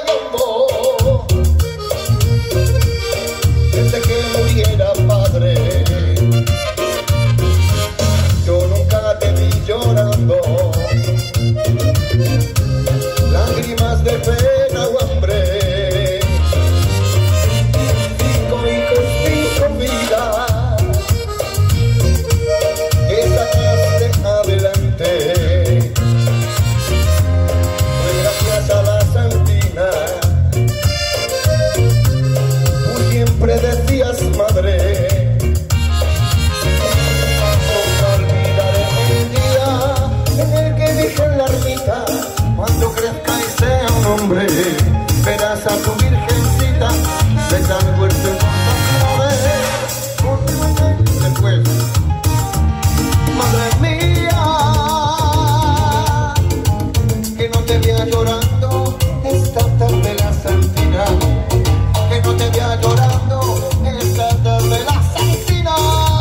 llorando desde que muriera padre. Yo nunca te vi llorando lágrimas de pena o hambre. 5 hijos, 5 vidas que sacaste adelante. Fue gracias a la Santina. Tú siempre decías madre. Nunca olvidaré el día en el que dije en la ermita: cuando crezca y sea un hombre, verás a tu virgencita desde el huerto en flores. Después, madre mía, que no te vea llorando esta tarde la Santina, que no te vea llorando esta tarde la Santina.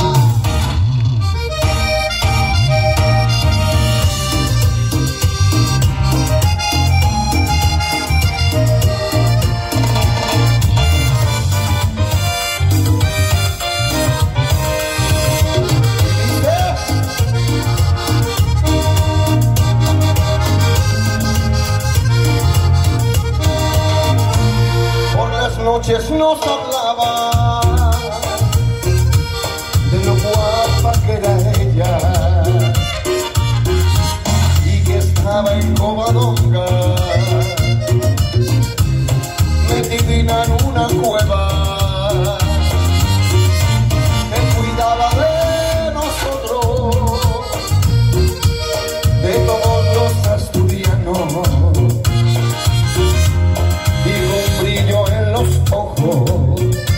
Noches nos hablaba de lo guapa que era ella y que estaba en Covadonga, metidina en una cueva, que cuidaba de nosotros, de todos los asturianos. Ojos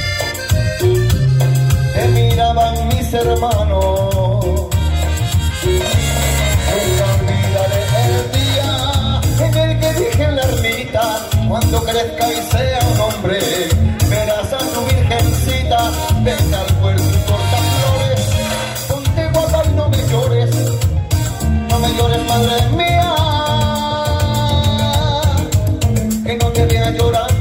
que miraban mis hermanos. Nunca olvidaré el día en el que dije en la ermita: cuando crezca y sea un hombre, verás a tu virgencita, venga al puerto y corta flores. Ponte guapa y no me llores, no me llores, madre mía, que no te vea llorar